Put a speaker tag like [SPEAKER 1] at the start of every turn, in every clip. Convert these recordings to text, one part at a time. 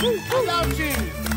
[SPEAKER 1] A ďalší.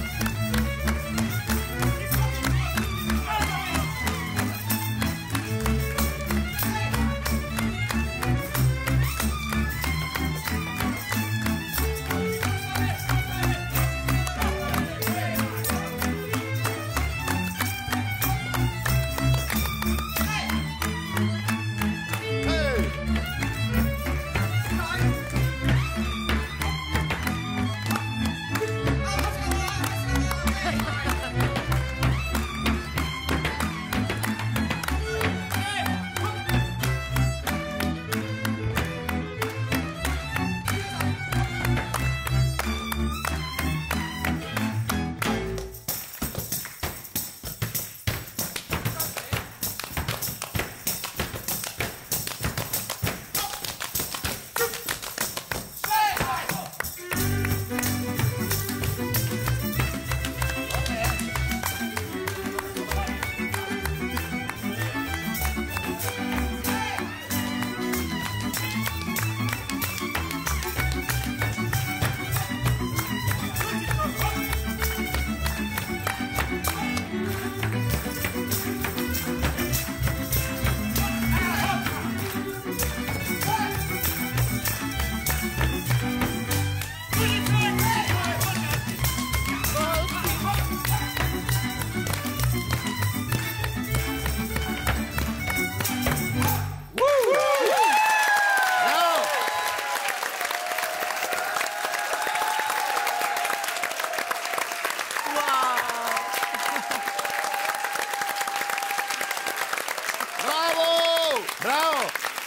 [SPEAKER 1] Bravo!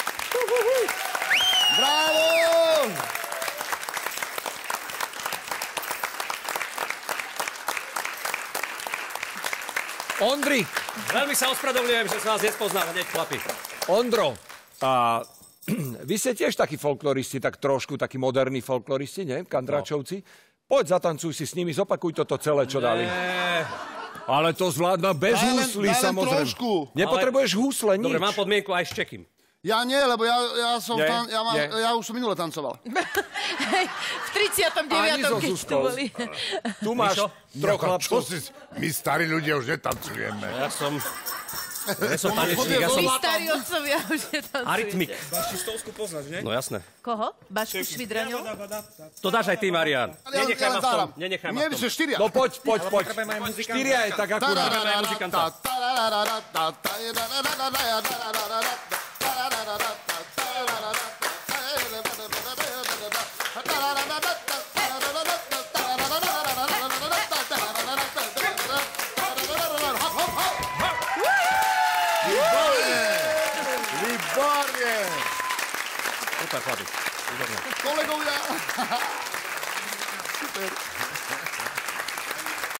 [SPEAKER 1] Bravo!
[SPEAKER 2] Ondrik!
[SPEAKER 3] Veľmi sa ospravedlňujem, že som vás nespoznal, hneď chlapi.
[SPEAKER 2] Ondro, a vy ste tiež takí folkloristi, tak trošku takí moderní folkloristi, nie? Kandračovci. Poď zatancuj si s nimi, zopakuj toto celé, čo dali. Ale to zvládna bez húslí, samozrejme.
[SPEAKER 1] Trošku.
[SPEAKER 2] Nepotrebuješ húsle, nič.
[SPEAKER 3] Dobre, mám podmienku aj s čekým.
[SPEAKER 1] Ja nie, lebo ja už som minule tancoval.
[SPEAKER 4] V 39. keď tu boli.
[SPEAKER 2] Tu máš troch chlapcov.
[SPEAKER 5] My starí ľudia už netancujeme.
[SPEAKER 3] Ja som tanečník, ja som
[SPEAKER 4] My starí otcovia už netancujú.
[SPEAKER 3] arytmik.
[SPEAKER 6] Baši Stovsku poznáš, nie?
[SPEAKER 3] No jasné.
[SPEAKER 4] Koho? Bašku Švidraňov?
[SPEAKER 3] To dáš aj ty, Marián. Nenechaj ma v tom. Nenechaj ma v tom.
[SPEAKER 1] Nie, štyria.
[SPEAKER 2] No poď. Štyria je tak akurát.
[SPEAKER 3] Potrebujeme aj muzikanta.
[SPEAKER 1] Výborne!
[SPEAKER 3] Super, chlapi.
[SPEAKER 1] Kolegovia! Super.